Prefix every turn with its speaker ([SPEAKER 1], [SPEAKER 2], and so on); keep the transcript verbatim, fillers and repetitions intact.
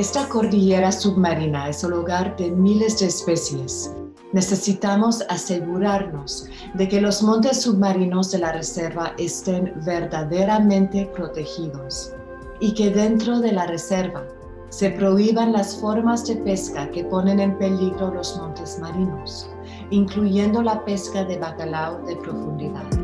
[SPEAKER 1] Esta cordillera submarina es el hogar de miles de especies. Necesitamos asegurarnos de que los montes submarinos de la reserva estén verdaderamente protegidos y que dentro de la reserva se prohíban las formas de pesca que ponen en peligro los montes marinos, incluyendo la pesca de bacalao de profundidad.